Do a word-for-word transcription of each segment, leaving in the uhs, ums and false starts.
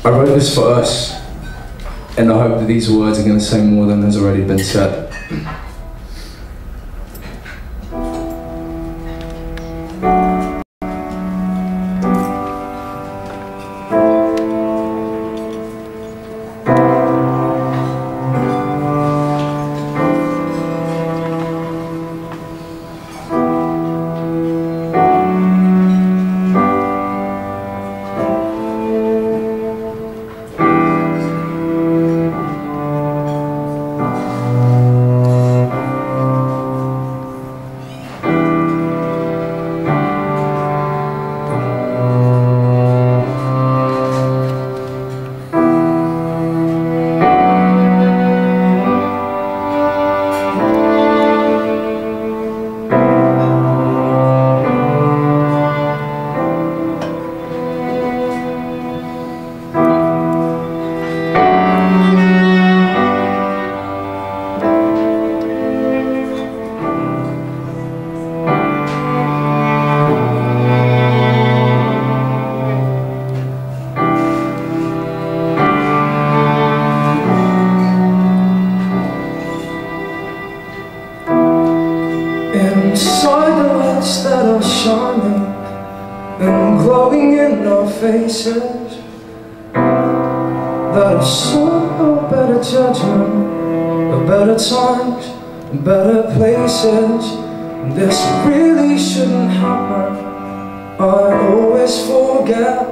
I wrote this for us in the hope that these words are going to say more than has already been said. Inside the lights that are shining and glowing in our faces, that are somehow better judgment of better times and better places. This really shouldn't happen, I always forget.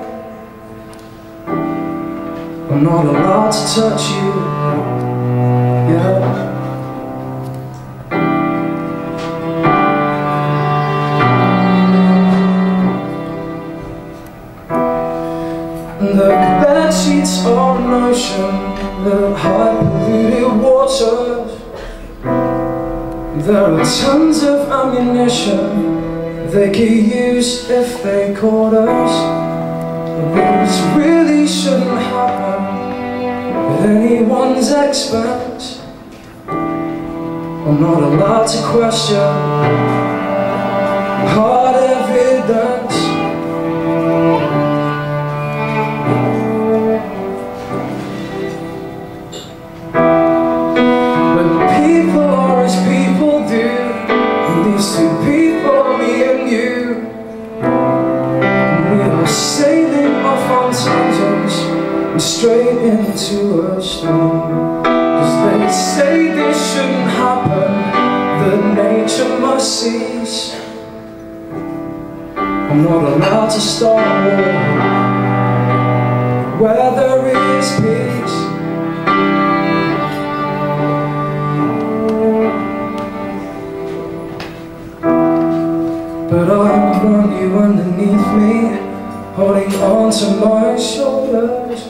I'm not allowed to touch you, yeah. The bed sheets are an ocean, the high polluted waters. There are tons of ammunition they could use if they caught us. This really shouldn't happen at anyone's expense. I'm not allowed to question hard evidence. These two people, me and you, we are sailing off on tangents and straight into a storm. Cause they say this shouldn't happen, that nature must cease. I'm not allowed to start a war where there is peace. But I want you underneath me, holding on to my shoulders.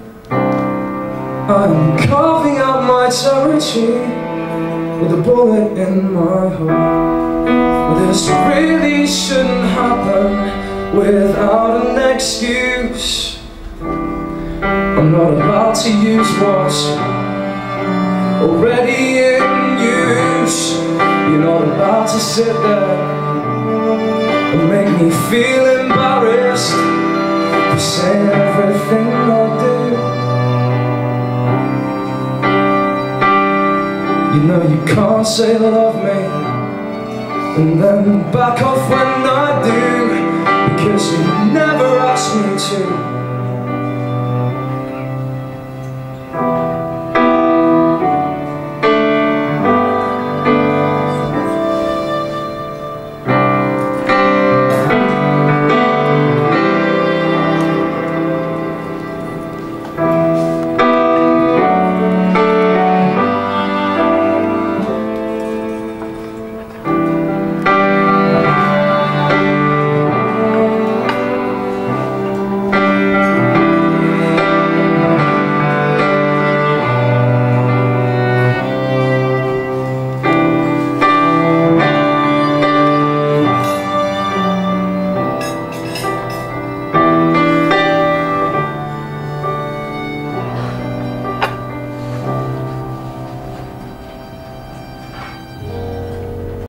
I'm carving out my territory with a bullet in my heart. This really shouldn't happen without an excuse. I'm not about to use what's already in use. You're not about to sit there and make me feel embarrassed for saying everything I do. You know you can't say love me and then back off when I do, because you never asked me to.